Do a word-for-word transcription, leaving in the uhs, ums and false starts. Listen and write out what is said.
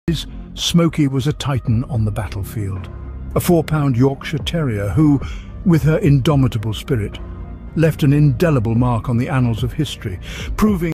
Smoky was a titan on the battlefield, a four-pound Yorkshire Terrier who, with her indomitable spirit, left an indelible mark on the annals of history, proving